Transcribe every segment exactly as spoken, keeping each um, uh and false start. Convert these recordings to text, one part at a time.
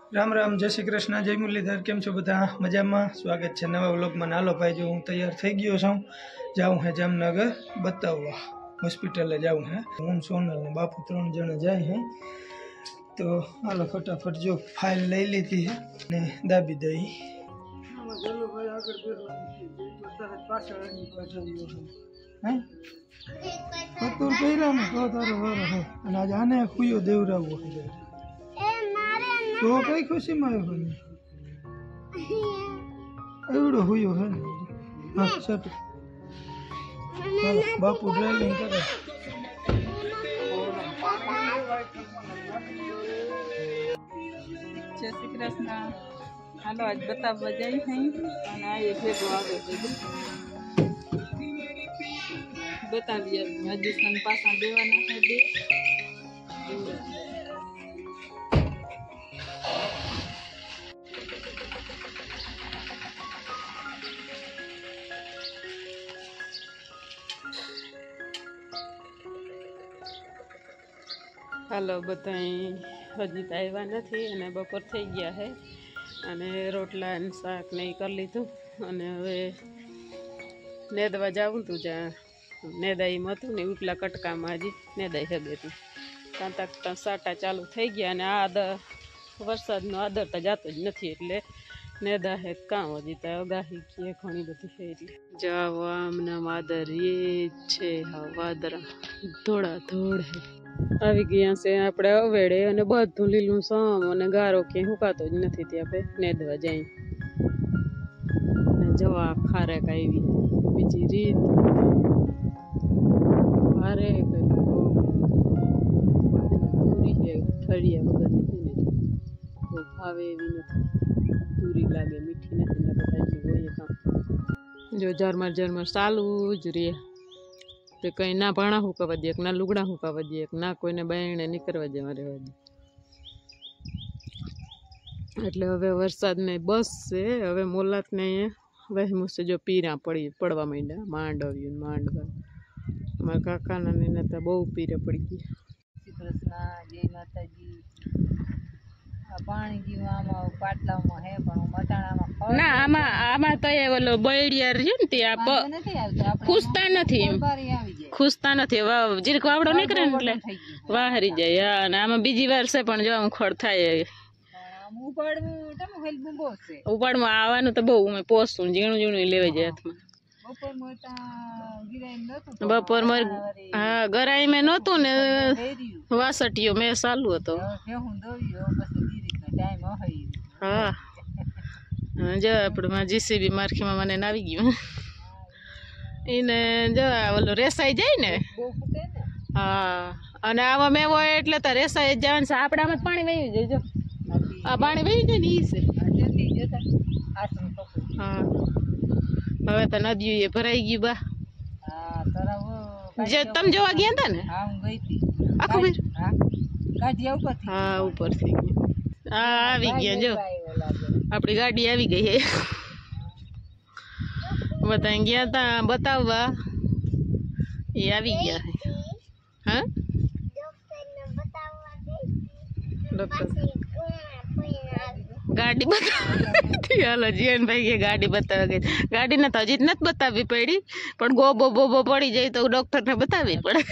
राम राम जय श्री कृष्ण जय मुरलीधर केम छो बधा मजा में स्वागत है नवा व्लॉग में। नालो भाई जो हूँ तैयार थी गयो छूँ जाऊँ है जामनगर बतावा हॉस्पिटल जाऊँ है हूँ सोनल ने बापू त्रण जने जाए हैं तो हालो फटाफट जो फाइल लई लीधी है ने दाबी दई आज आने खुयो देवरावो तो कई खुशी में आयो है एवडो हुयो है हां सट बापू ड्राइविंग करे जय श्री कृष्ण। हालो आज बतावा जाई हैं અને આ એ ભેગો આવે છે બતાવીએ રાજસ્થાન પાસા દેવાના છે બે હાલો બધાય હજી તો આવ્યા નથી અને બપોર થઈ ગયા છે અને રોટલા અને શાક ને એ કરી લીધું અને હવે નેદવા જાવું તું જ્યાં નેદાઈમાં હતું ને ઉપલા કટકામાં હજી નેદાઈ હગેતી ત્યાં તક સાટા ચાલુ થઈ ગયા અને આ આદર વરસાદનો આદર તો જાતો જ નથી એટલે નેદા હે કામ હજી તો અગાહી કે ઘણી બધી છે એટલે જાવ આમના આદર એ છે હા વાદરા ધોળા ધોળ હે આવી ગયા છે આપણે અવેડે અને બધું લીલું સમ અને ગારો કે હુકાતો જ નથી ત્યાં આપણે નેદવા જઈ જવા ખારેક આવી બીજી રીત ખારેક પૂરી છે ઠળિયા વગરની છે ને તો ભાવે એવી નથી પૂરી લાગે મીઠી નથી ને બધા એટલી હોય કામ જો ઝરમર ઝરમર ચાલુ જ રે તે કંઈ ના ભાણા હુકાવા દે ના લુગડા હુકાવા દે ના કોઈને બાયણે નીકળવા દેવા રહેવા દે એટલે હવે વરસાદને બસ છે હવે મોલાતને વહેમુસે જો પીરા પડી પડવા માંડ્યા માંડવ્યું માંડવા મારા કાકાના ને તો બહુ પીરા પડી ગયા. શ્રી કૃષ્ણ જય માતાજી. પાણી જેવું આમાં પાટલામાં હે પણ મટાણામાં ના આમાં આમાં તો એ ઓલો બળિયાર છે ને ત્યાં ખુશતા નથી ખુશતા નથી જીરીક વાવડો નીકળે ને એટલે વાહરી જાય હા અને આમાં બીજી વાર છે પણ જો આમ ખડ થાય ઉપાડમાં આવવાનું તો બહુ મેં પોસું ઝીણું ઝીણું લેવાઈ જાય હાથમાં બપોર માં હા ગરાઈ મેં નહોતું ને વાસટીયો મેં ચાલુ હતો હા જો આપણે જીસીબી માર્ખીમાં મને નાવી ગયું એને જો ઓલો રેસાઈ જાય ને હા અને આમાં મેં હોય એટલે તો રેસાઈ જવાનું છે આપણે આમાં પાણી વહી જાય જો આ પાણી વહી જાય ને ઈ છે હા હવે તો નદીઓ એ ભરાઈ ગયું બા જે તમે જોવા ગયા હતા ને આખું હા ઉપરથી હા આવી ગયા જો આપણી ગાડી આવી ગઈ હે બધા ગયા તા બતાવવા એ આવી ગયા હે હા ગાડી બતાવી હાલો જીવનભાઈ કે ગાડી બતાવવા ગઈ ગાડી ને તો હજી જ નથી બતાવવી પડી પણ ગોબો બોબો પડી જાય તો ડોક્ટર ને બતાવવી પડે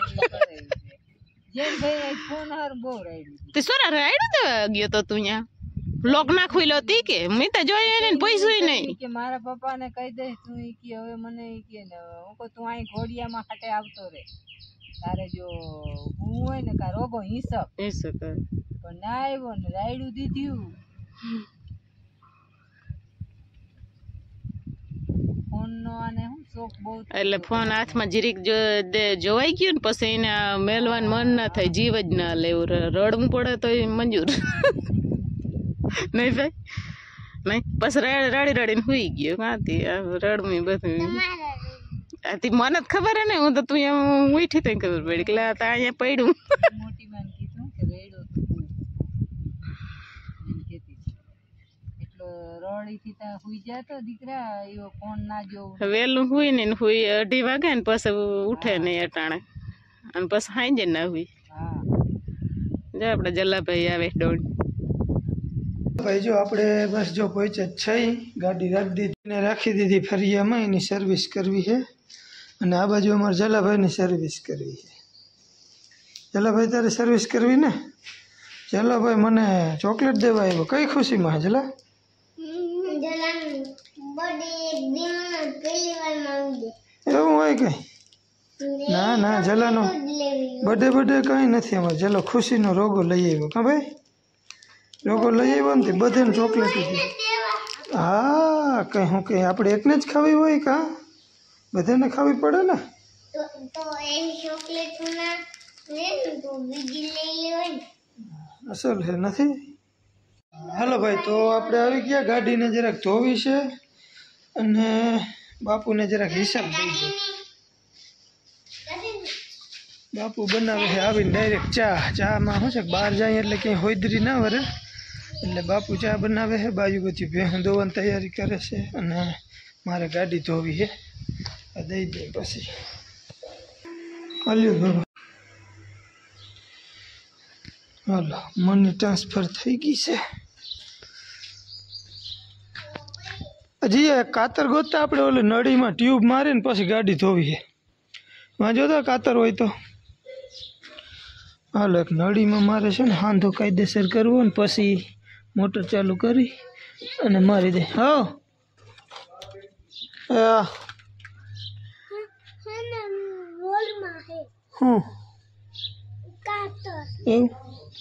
તે સોરા રાઈડ ગયો તો તું અહીંયા લોક ના ખુલ્લો તી કે મેં તો જોયો ને પૈસું નહીં કે મારા પપ્પા ને કહી દે તું ઈ કે હવે મને ઈ કે ને હું કો તું અહીં ઘોડિયામાં હાટે આવતો રે તારે જો હું હોય ને કા રોગો હિસક હિસક પણ ના આવ્યો ને રાયડું દીધું ફોન નો આને હું શોખ બહુ એટલે ફોન હાથમાં જીરીક જો જોવાઈ ગયું ને પછી એને મેલવાનું મન ના થાય જીવ જ ના લેવું રડવું પડે તો મંજૂર નહીં ભાઈ નહીં પછી રડી રડીને સુઈ ગયો કાંતી રડવું બધું આથી મને જ ખબર હે ને હું તો તું એમ ઉઠી તને ખબર પડી એટલે અહીંયા પડ્યું મોટી માન કીધું કે રેડો એટલો રડી થી તા સુઈ જાય તો દીકરા એવો ફોન ના જોવું વેલું સુઈ ને સુઈ અઢી વાગે ને પછી ઉઠે નહીં અટાણે અને પછી સાંજે ના સુઈ હા જો આપણે જલાભાઈ આવે દોડ ભાઈ જો આપણે બસ જો પહોંચે જ છે, ગાડી રાખી દીધી ને રાખી દીધી ફરિયામાં, એની સર્વિસ કરવી છે. અને આ બાજુ અમારે જલાભાઈની સર્વિસ કરવી છે. જલાભાઈ તારે સર્વિસ કરવી ને? જલાભાઈ મને ચોકલેટ દેવા આવ્યો, કઈ ખુશીમાં હે જલા? એવું હોય કઈ? ના ના, જલાનો બર્થડે બર્થડે કઈ નથી અમારે. જલો ખુશીનો રોગો લઈ આવ્યો. કા ભાઈ રોગો લઈ આવ્યો ને બધાને ચોકલેટ હતી. હા કઈ હું કઈ આપણે એકને જ ખાવી હોય કા? બધાને ખાવી પડે ને. અસલ છે નથી. હાલો ભાઈ, તો આપણે આવી ગયા. ગાડીને જરાક ધોવી છે અને બાપુને જરાક હિસાબ દઈ દો. બાપુ બનાવે છે આવીને ડાયરેક્ટ ચા. ચામાં શું છે, બહાર જાય એટલે ક્યાંય હોયદરી ના વરે, એટલે બાપુ ચા બનાવે છે. બાજુ બધી ભેહું ધોવાની તૈયારી કરે છે અને મારે ગાડી ધોવી છે. દઈ દે પછી હાલ્યો. હાલો, મની ટ્રાન્સફર થઈ ગઈ છે. હજી કાતર ગોતતા આપણે ઓલી નળીમાં ટ્યુબ મારીને પછી ગાડી ધોવી છે. વાંચો તો કાતર હોય તો હાલો. એક નળીમાં મારે છે ને હાંધો કાયદેસર કરવો ને પછી મોટર ચાલુ કરી અને મારી દે. હા હું એવું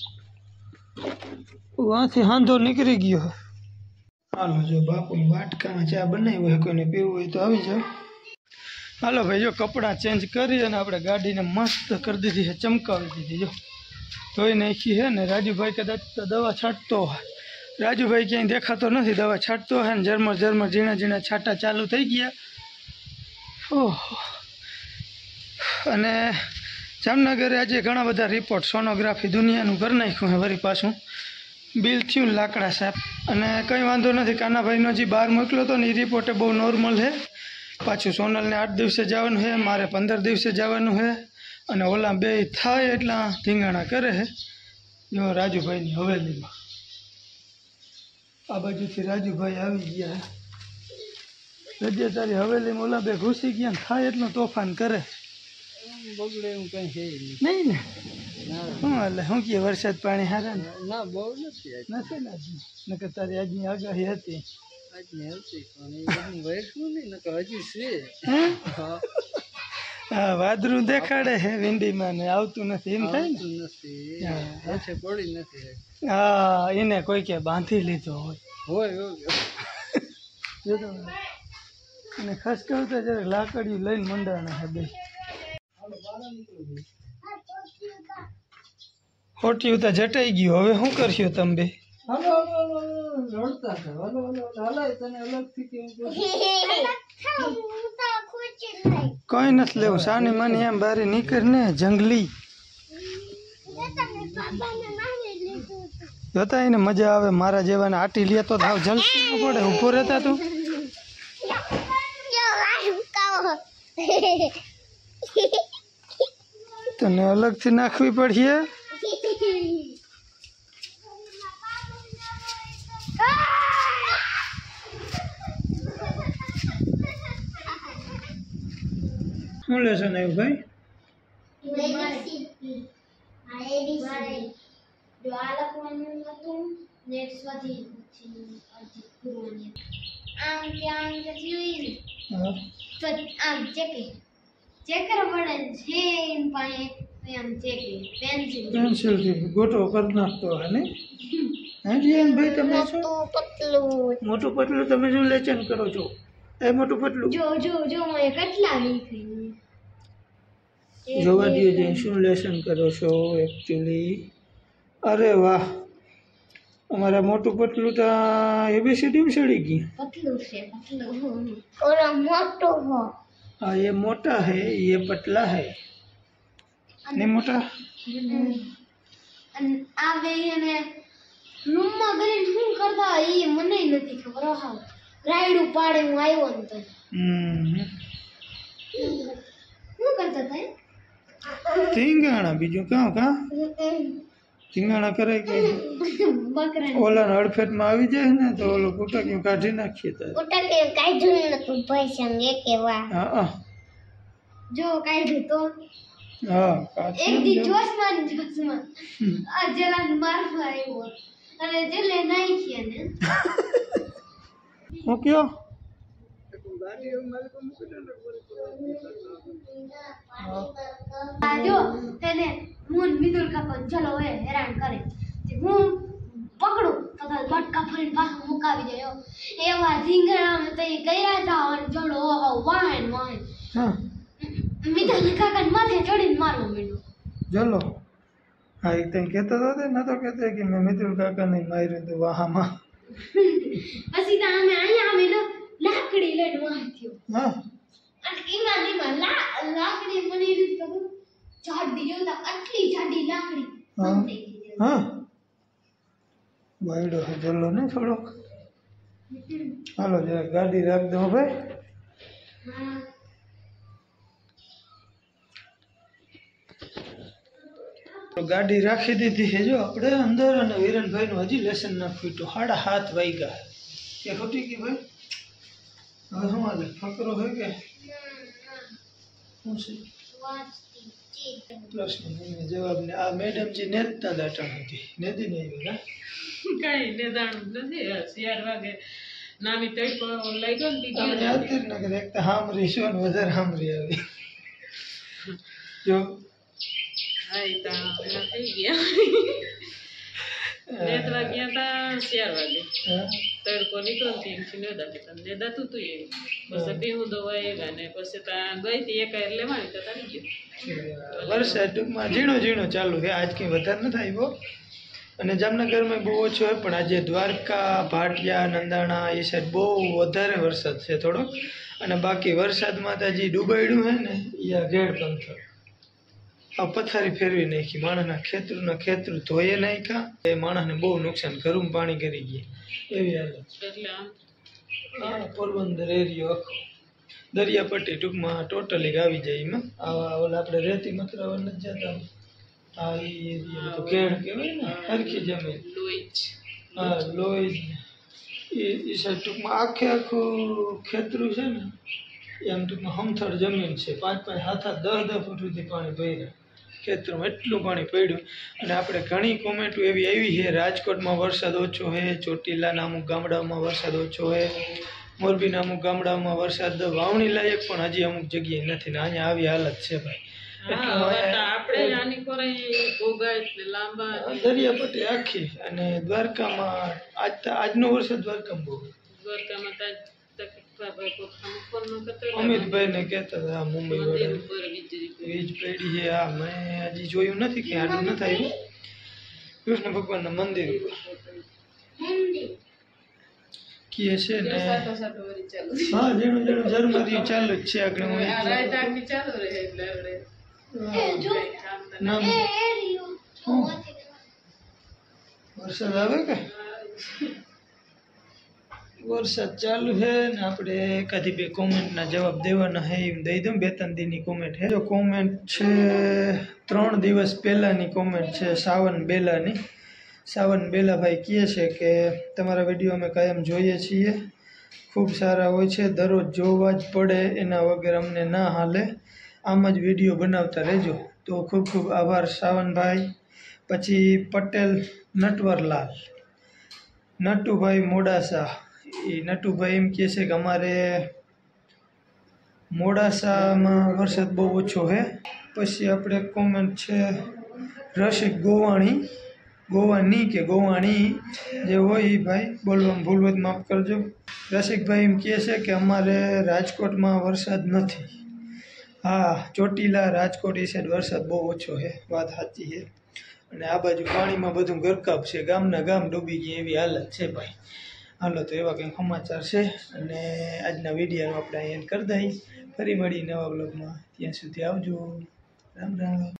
વાંથી હાંધો નીકળી ગયો. હાલો, જો બાપુ વાટકામાં ચા બનાવી હોય, કોઈને પીવું હોય તો આવી જાઓ. હાલો ભાઈ, જો કપડાં ચેન્જ કરી અને આપણે ગાડીને મસ્ત કરી દીધી છે, ચમકાવી દીધી. જો ધોઈ નાખી છે ને. રાજુભાઈ કદાચ તો દવા છાંટતો હોય. રાજુભાઈ ક્યાંય દેખાતો નથી, દવા છાંટતો હોય ને. ઝરમર ઝરમર ઝીણા ઝીણા છાંટા ચાલુ થઈ ગયા. ઓહો. અને જામનગરે આજે ઘણા બધા રિપોર્ટ સોનોગ્રાફી દુનિયાનું કરી નાખ્યું છે. વળી પાછું બિલ થયું લાકડા સાહેબ. અને કંઈ વાંધો નથી. કાનાભાઈનો જે બહાર મોકલ્યો હતો ને એ રિપોર્ટે બહુ નોર્મલ છે. પાછું સોનલને આઠ દિવસે જવાનું છે, મારે પંદર દિવસે જવાનું છે. અને ઓલા બે થાય એટલા ધીંગાણા કરે છે. જો રાજુભાઈની હવેલીમાં આ બાજુથી રાજુભાઈ આવી ગયા. રજે તારી હવેલીમાં ઓલા બે ઘૂસી ગયા ને થાય એટલું તોફાન કરે. બગડે એવું કંઈ છે નહીં ને? શું એટલે શું કહે, વરસાદ પાણી હારા ને? ના બહુ નથી નથી ને હજી. નકર તારી આજની આગાહી હતી. આજની હતી પણ વહેતું નહીં, નકર હજી છે. હા, વાદળું દેખાડે છે વિંડીમાં ને આવતું નથી એમ થાય ને? નથી પડી નથી. હા, એને કોઈ કે બાંધી લીધો હોય હોય અને ખાસ કહું તો જરાક લાકડીયું લઈને મંડાણા છે બે. ખોટી ઉતા જટાઈ ગયું. હવે શું કરશો તમે બે? કઈ નથી લેવું. સાની માની એમ બારી નીકળ ને જંગલી જોતા એને મજા આવે. મારા જેવાને આટી લે તો થાવ જલસી ન પડે. ઉભો રહેતા તું તને અલગથી નાખવી પડશે. શું લેશો ને ભાઈ? પેન્સિલ ગોટો કરી નાખતો હે ને? હા જીયન ભાઈ, તમે શું મોટું પતલું તમે શું લેચન કરો છો? એ મોટું પતલું જો જો જો મને કેટલા લીધી જોવા દઈએ જે શું લેસન કરો છો એકચ્યુઅલી. અરે વાહ, અમારા મોટું પતલું તો એબીસીડી में चढ़ी गई. पतलू से पतलू और मोटो हो. हाँ ये मोटा है, ये पतला है. नहीं मोटा. आवे ने रूम में गई શું કરતા એ મને નથી ખબર. હા રાઈડ ઉપાડે હું આવ્યો ને તો હમ શું કરતા હતા? ધીંગાણા બીજું કાં કાં રીંગણા કરે કે બકરા ઓલાના અડફેટમાં આવી જાય ને તો ઓલો કુટક્યું કાઢી નાખીએ તારે. ઉટા કે કાઢ્યું નતું ભાઈ સંગ એકે વાર હા હા જો કાઢ્યું તો હા એક કાઢી દી નાખજો. જોશમાં ને જોશમાં આ જરા મારવા આવ્યો અને જેલે નાખ્યા ને હું કયો આ જો તેને હું મિતુલ કાકા ચલો એ હેરાન કરે તે હું પકડું તો તાર બટકા ફરીને પાછું મુકાવી જાય એવા રીંગણા તે કર્યા હતા અને ચલો ઓહો વાહન વાહન હા મિતુલ કાકા માથે ચડીને મારવા માંડ્યો ચલો હા એક તઈ કહેતો હતો ને તો કહેતો કે મેં મિતુલ કાકાને માર્યું હતું વાહામાં. પછી તો અમે અહીંયા અમે લો લાકડી લઈને વાંચ્યો હા અને ઈમાં ને ઈમાં લા લાકડી મને રીત કરું જાડી જોતા આટલી જાડી લાકડી હા. બંધ થઈ ગઈ હા વાયડો છે ચલો ને થોડોક. હાલો જરા ગાડી રાખ દો ભાઈ. હા તો ગાડી રાખી દીધી છે જો આપણે અંદર અને વિરનભાઈનું હજી લેસન ના ફૂટ્યું સાડા સાત વાગ્યા કે ખોટી કે ભાઈ હવે શું હાલે ફકરો હોય કે શું છે વાંચતી ચીત પ્રશ્ન જવાબ ને આ મેડમજી નેતતા દાટણ હતી નેદી નહીં આવ્યા કઈ નિદાણું નથી ચાર વાગે નાની તડકો લાગ્યો ને આપણે બીજી યાદ જ ન કરે એક તો હામરી શું ને વધારે હામરી આવી જો હા ઈ તા હમણાં થઈ ગયા નેદવા ગયા તા ચાર વાગે હા, તડકો નીકળ્યો ને ત્યાંથી નેદા જતા નેદાતું તું એ પછી ભીહું દવા આવ્યા ને પછી તા ગઈ હતી એક લેવાની તો તારી ગયો વરસાદ ટૂંકમાં ઝીણો ઝીણો ચાલુ છે આજ કંઈ વધારે નથી આવ્યો અને જામનગરમાં બહુ ઓછો હોય પણ આજે દ્વારકા ભાટિયા નંદાણા એ સાઈડ બહુ વધારે વરસાદ છે થોડોક અને બાકી વરસાદમાં તો હજી ડૂબાડ્યું છે ને એ આ ઘેડ પંથર આ પથારી ફેરવી નાખી માણસના ખેતરના ખેતર ધોયે નાખ્યા એ માણસને બહુ નુકસાન ઘરું પાણી કરી ગયા એવી હાલત એટલે આમ હા પોરબંદર એરિયો આખો દરિયાપટ્ટી ટૂંકમાં ટોટલી આવી જાય એમાં આવા ઓલા આપણે રેતી મથરાવા નથી જતા આ એ એરિયા તો કેળ કહેવાય ને હરખી જમીન લોહી જ હા લોહી એ એ સાઈડ ટૂંકમાં આખે આખું ખેતરું છે ને એમ ટૂંકમાં હમથળ જમીન છે પાંચ પાંચ હાથ હાથ દસ દસ ફૂટ સુધી પાણી ભર્યા ખેતરમાં એટલું પાણી પડ્યું અને આપણે ઘણી કોમેન્ટો એવી આવી છે રાજકોટમાં વરસાદ ઓછો છે ચોટીલાના અમુક ગામડાઓમાં વરસાદ ઓછો છે મોરબીના અમુક ગામડાઓમાં વરસાદ વાવણી લાયક પણ હજી અમુક જગ્યાએ નથી ને અહીંયા આવી હાલત છે ભાઈ હા હવે તો આપણે આની પર ભોગાય એટલે લાંબા દરિયાપટ્ટી આખી અને દ્વારકામાં આજ તો આજનો વરસાદ દ્વારકામાં બહુ દ્વારકામાં તા તકલીફ ફોનમાં કરતા અમિતભાઈ ને કહેતા હતા મુંબઈ મંદિર વાળા ઉપર વીજળી પડી. વીજ પડી છે આ મેં હજી જોયું નથી કે આનું નથી આવ્યું કૃષ્ણ ભગવાનના મંદિર ઉપર મંદિર કહે છે ને સાતો સાતો વળી ચાલુ હા ઝીણું ઝીણું ઝરમરિયું ચાલુ જ છે આગળ હું આ રાયદાગની ચાલુ રહે એટલે આપણે જો કઈ કામ તો નામ એ એરિયો જો વાંચી વરસાદ આવે કે વરસાદ ચાલુ છે ને આપણે એકાદી બે કોમેન્ટના જવાબ દેવાના છે એમ દઈ દઉં બે ત્રણ દીની કોમેન્ટ છે જો કોમેન્ટ છે ત્રણ દિવસ પહેલાંની કોમેન્ટ છે સાવન બેલાની સાવન બેલાભાઈ કહે છે કે તમારા વિડીયો અમે કાયમ જોઈએ છીએ ખૂબ સારા હોય છે દરરોજ જોવા જ પડે એના વગર અમને ના હાલે આમ જ વિડીયો બનાવતા રહેજો તો ખૂબ ખૂબ આભાર સાવનભાઈ પછી પટેલ નટવરલાલ નટુભાઈ મોડાસા એ નટુભાઈ એમ કહે છે કે અમારે મોડાસામાં વરસાદ બહુ ઓછો છે પછી આપણે કોમેન્ટ છે રસિક ગોવાણી ગોવાની કે ગોવાણી જે હોય એ ભાઈ બોલવામાં ભૂલ હોય તો માફ કરજો રસિકભાઈ એમ કહે છે કે અમારે રાજકોટમાં વરસાદ નથી હા ચોટીલા રાજકોટ એ સાઈડ વરસાદ બહુ ઓછો છે વાત સાચી છે અને આ બાજુ પાણીમાં બધું ગરકાવ છે ગામના ગામ ડૂબી ગયા એવી હાલત છે ભાઈ હાલો તો એવા કંઈક સમાચાર છે અને આજના વિડીયોનો આપણે અહીં એન્ડ કરી દઈએ ફરી મળી નવા બ્લોગમાં ત્યાં સુધી આવજો રામ રામ